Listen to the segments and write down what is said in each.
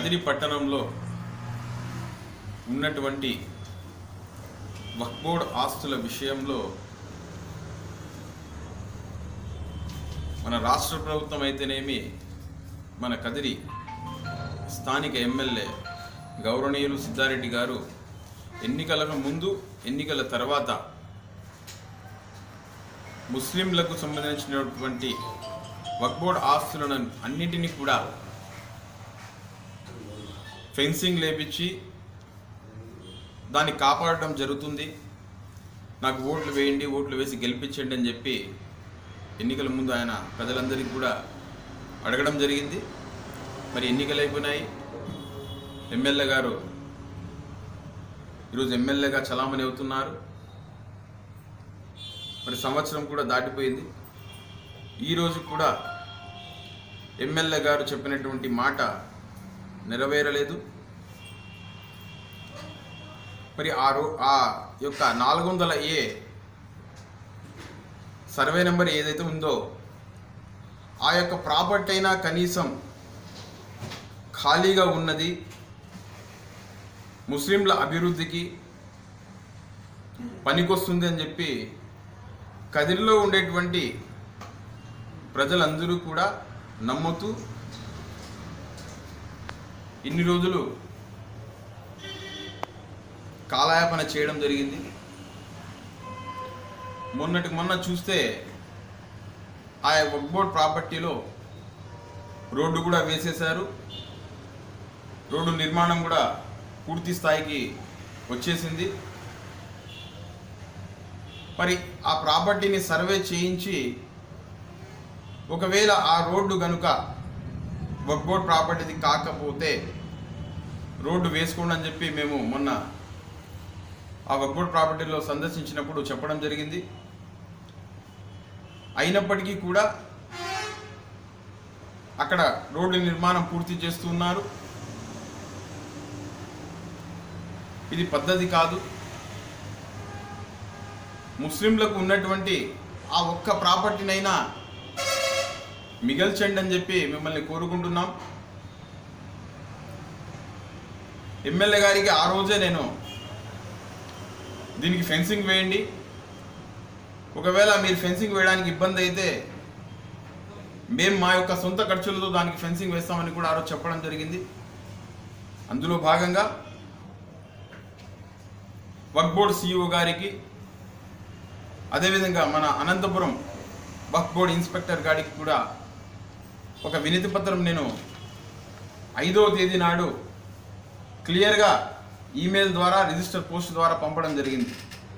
కదిరి పట్టణంలో ఉన్నటువంటి వక్ఫ్ బోర్డ్ ఆస్తుల విషయంలో మన రాష్ట్ర ప్రభుత్వం అయితేనేమి మన కదిరి స్థానిక ఎమ్మెల్యే గౌరవనీయులు సిద్ధారెడ్డి గారు ఎన్నికలకు ముందు ఎన్నికల తర్వాత ముస్లింలకు సంబంధించినటువంటి వక్ఫ్ బోర్డ్ ఆస్తులను అన్నింటినీ కూడా ఫెన్సింగ్ లేపించి దాన్ని కాపాడటం జరుగుతుంది, నాకు ఓట్లు వేయండి, ఓట్లు వేసి గెలిపించండి అని చెప్పి ఎన్నికల ముందు ఆయన ప్రజలందరికీ కూడా అడగడం జరిగింది. మరి ఎన్నికలు అయిపోయినాయి. ఎమ్మెల్యే గారు ఈరోజు ఎమ్మెల్యేగా చలామణి అవుతున్నారు. మరి సంవత్సరం కూడా దాటిపోయింది. ఈరోజు కూడా ఎమ్మెల్యే గారు చెప్పినటువంటి మాట నెరవేరలేదు. మరి ఆ యొక్క 400A సర్వే నెంబర్ ఏదైతే ఉందో ఆ యొక్క ప్రాపర్టీ అయినా కనీసం ఖాళీగా ఉన్నది, ముస్లింల అభివృద్ధికి పనికొస్తుంది అని చెప్పి కదిరిలో ఉండేటువంటి ప్రజలందరూ కూడా నమ్ముతూ ఇన్ని రోజులు కాలయాపన చేయడం జరిగింది. మొన్న చూస్తే ఆ వక్ఫ్ బోర్డ్ ప్రాపర్టీలో రోడ్డు కూడా వేసేశారు. రోడ్డు నిర్మాణం కూడా పూర్తి స్థాయికి వచ్చేసింది. మరి ఆ ప్రాపర్టీని సర్వే చేయించి ఒకవేళ ఆ రోడ్డు కనుక వక్ఫ్ బోర్డ్ ప్రాపర్టీది కాకపోతే రోడ్డు వేసుకోండి అని చెప్పి మేము మొన్న ఆ వక్ఫ్ బోర్డ్ ప్రాపర్టీలో సందర్శించినప్పుడు చెప్పడం జరిగింది. అయినప్పటికీ కూడా అక్కడ రోడ్డు నిర్మాణం పూర్తి చేస్తున్నారు. ఇది పద్ధతి కాదు. ముస్లింలకు ఉన్నటువంటి ఆ ఒక్క ప్రాపర్టీనైనా మిగల్చండి అని చెప్పి మిమ్మల్ని కోరుకుంటున్నాం. ఎమ్మెల్యే గారికి ఆ రోజే నేను దీనికి ఫెన్సింగ్ వేయండి, ఒకవేళ మీరు ఫెన్సింగ్ వేయడానికి ఇబ్బంది అయితే మేము మా యొక్క సొంత ఖర్చులతో దానికి ఫెన్సింగ్ వేస్తామని కూడా ఆ రోజు చెప్పడం జరిగింది. అందులో భాగంగా వక్ఫ్ బోర్డ్ CEO గారికి, అదేవిధంగా మన అనంతపురం వక్ఫ్ బోర్డ్ ఇన్స్పెక్టర్ గారికి కూడా ఒక వినతి పత్రం నేను 5వ తేదీ నాడు క్లియర్గా ఈమెయిల్ ద్వారా రిజిస్టర్ పోస్ట్ ద్వారా పంపడం జరిగింది.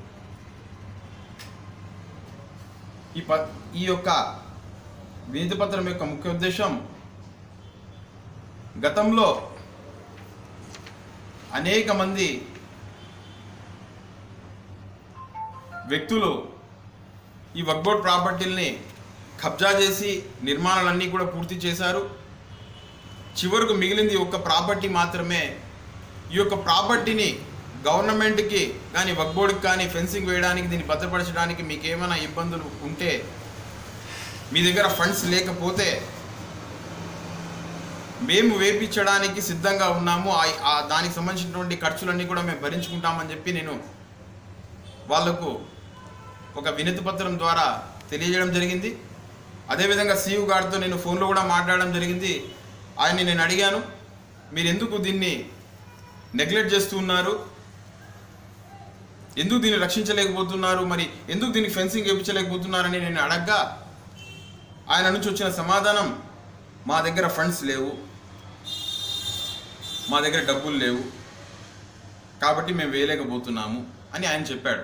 ఈ యొక్క వినతి పత్రం యొక్క ముఖ్య ఉద్దేశం, గతంలో అనేక మంది వ్యక్తులు ఈ వక్ఫ్ బోర్డ్ ప్రాపర్టీల్ని కబ్జా చేసి నిర్మాణాలన్నీ కూడా పూర్తి చేశారు. చివరకు మిగిలింది ఒక్క ప్రాపర్టీ మాత్రమే. ఈ యొక్క ప్రాపర్టీని గవర్నమెంట్కి కానీ వక్ఫ్ బోర్డుకి కానీ ఫెన్సింగ్ వేయడానికి, దీన్ని భద్రపరచడానికి మీకు ఏమైనా ఇబ్బందులు ఉంటే, మీ దగ్గర ఫండ్స్ లేకపోతే మేము వేపించడానికి సిద్ధంగా ఉన్నాము, దానికి సంబంధించినటువంటి ఖర్చులన్నీ కూడా మేము భరించుకుంటామని చెప్పి నేను వాళ్లకు ఒక వినతి పత్రం ద్వారా తెలియజేయడం జరిగింది. అదేవిధంగా CEO గారితో నేను ఫోన్లో కూడా మాట్లాడడం జరిగింది. ఆయన్ని నేను అడిగాను, మీరు ఎందుకు దీన్ని నెగ్లెక్ట్ చేస్తూ ఉన్నారు, ఎందుకు దీన్ని రక్షించలేకపోతున్నారు, మరి ఎందుకు దీనికి ఫెన్సింగ్ వేయించలేకపోతున్నారని నేను అడగ్గా ఆయన నుంచి వచ్చిన సమాధానం, మా దగ్గర ఫండ్స్ లేవు, మా దగ్గర డబ్బులు లేవు, కాబట్టి మేము వేయలేకపోతున్నాము అని ఆయన చెప్పాడు.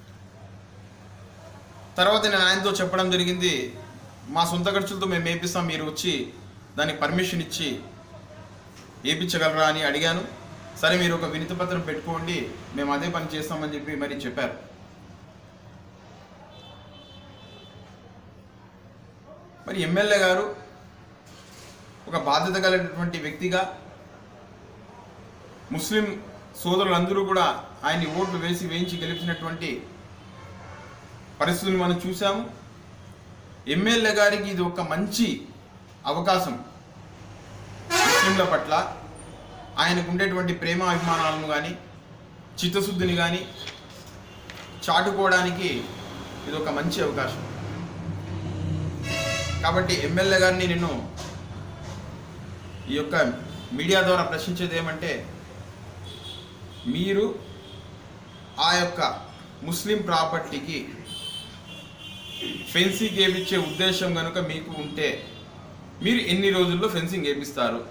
తర్వాత నేను ఆయనతో చెప్పడం జరిగింది, మా సొంత ఖర్చులతో మేము వేపిస్తాం, మీరు వచ్చి దానికి పర్మిషన్ ఇచ్చి వేయించగలరా అని అడిగాను. సరే మీరు ఒక వినతి పత్రం పెట్టుకోండి, మేము అదే పని చేస్తామని చెప్పి మరి చెప్పారు. మరి ఎమ్మెల్యే గారు ఒక బాధ్యత కలిగినటువంటి వ్యక్తిగా ముస్లిం సోదరులందరూ కూడా ఆయన్ని ఓట్లు వేయించి గెలిచినటువంటి పరిస్థితులు మనం చూసాము. ఎమ్మెల్యే గారికి ఇది ఒక మంచి అవకాశం ముస్లింల పట్ల, ఆయనకు ఉండేటువంటి ప్రేమ అభిమానాలను కానీ చిత్తశుద్ధిని కానీ చాటుకోవడానికి ఇది ఒక మంచి అవకాశం. కాబట్టి ఎమ్మెల్యే గారిని నేను ఈ యొక్క మీడియా ద్వారా ప్రశ్నించేది ఏమంటే, మీరు ఆ యొక్క ముస్లిం ప్రాపర్టీకి ఫెన్సింగ్ వేయించే ఉద్దేశం కనుక మీకు ఉంటే మీరు ఎన్ని రోజుల్లో ఫెన్సింగ్ వేపిస్తారు?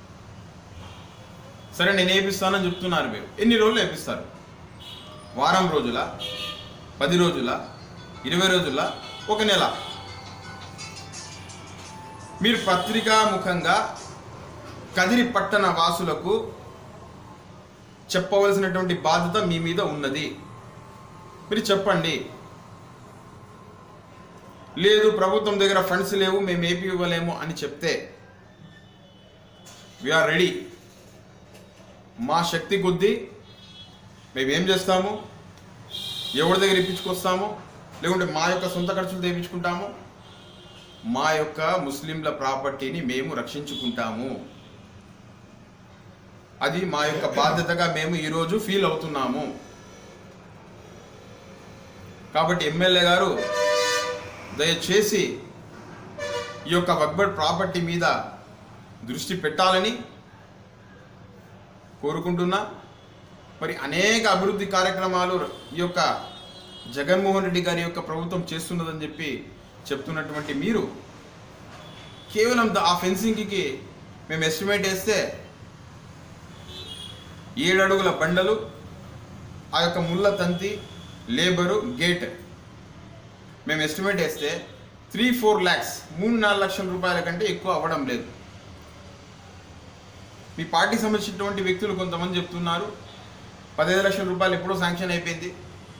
సరే నేను వేపిస్తానని చెప్తున్నారు, మీరు ఎన్ని రోజులు వేపిస్తారు? వారం రోజుల, 10 రోజుల, 20 రోజుల, 1 నెల? మీరు పత్రికాముఖంగా కదిరి పట్టణ వాసులకు చెప్పవలసినటువంటి బాధ్యత మీ మీద ఉన్నది. మీరు చెప్పండి. లేదు ప్రభుత్వం దగ్గర ఫండ్స్ లేవు, మేము ఏపీ ఇవ్వలేము అని చెప్తే వీఆర్ రెడీ. మా శక్తి కొద్దీ మేమేం చేస్తాము, ఎవరి దగ్గర ఇప్పించుకొస్తాము, లేకుంటే మా యొక్క సొంత ఖర్చులు తెప్పించుకుంటాము, మా యొక్క ముస్లింల ప్రాపర్టీని మేము రక్షించుకుంటాము. అది మా యొక్క బాధ్యతగా మేము ఈరోజు ఫీల్ అవుతున్నాము. కాబట్టి ఎమ్మెల్యే గారు దయచేసి ఈ యొక్క వక్ఫ్ ప్రాపర్టీ మీద దృష్టి పెట్టాలని కోరుకుంటున్నా. మరి అనేక అభివృద్ధి కార్యక్రమాలు ఈ యొక్క జగన్మోహన్ రెడ్డి గారి యొక్క ప్రభుత్వం చేస్తున్నదని చెప్పి చెప్తున్నటువంటి మీరు కేవలం ఆ ఫెన్సింగ్కి మేము ఎస్టిమేట్ వేస్తే 7 అడుగుల బండలు, ఆ యొక్క ముళ్ళ తంతి, లేబరు, గేట్ మేము ఎస్టిమేట్ వేస్తే 3-4 lakhs 3-4 లక్షల రూపాయల కంటే ఎక్కువ అవ్వడం లేదు. మీ పార్టీకి సంబంధించినటువంటి వ్యక్తులు కొంతమంది చెప్తున్నారు 15 లక్షల రూపాయలు ఎప్పుడో శాంక్షన్ అయిపోయింది,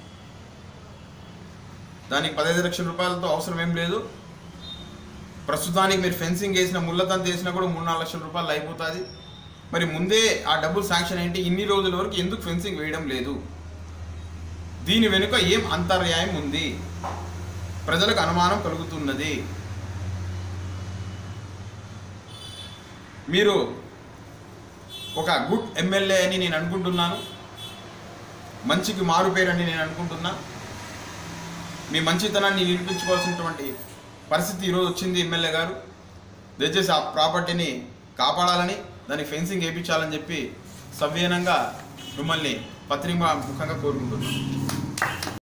దానికి 15 లక్షల రూపాయలతో అవసరం ఏం లేదు, ప్రస్తుతానికి మీరు ఫెన్సింగ్ వేసిన ముళ్ళతంత వేసినా కూడా 3-4 లక్షల రూపాయలు అయిపోతుంది. మరి ముందే ఆ డబ్బులు శాంక్షన్ ఏంటి, ఇన్ని రోజుల వరకు ఎందుకు ఫెన్సింగ్ వేయడం లేదు? దీని వెనుక ఏం అంతర్యాయం ఉంది? ప్రజలకు అనుమానం కలుగుతున్నది. మీరు ఒక గుడ్ ఎమ్మెల్యే అని నేను అనుకుంటున్నాను, మంచికి మారుపేరని నేను అనుకుంటున్నా. మీ మంచితనాన్ని నిరూపించుకోవాల్సినటువంటి పరిస్థితి ఈరోజు వచ్చింది. ఎమ్మెల్యే గారు దయచేసి ఆ ప్రాపర్టీని కాపాడాలని, దానికి ఫెన్సింగ్ వేయించాలని చెప్పి సవ్యనంగా మిమ్మల్ని పత్రికా ముఖంగా కోరుకుంటున్నాను.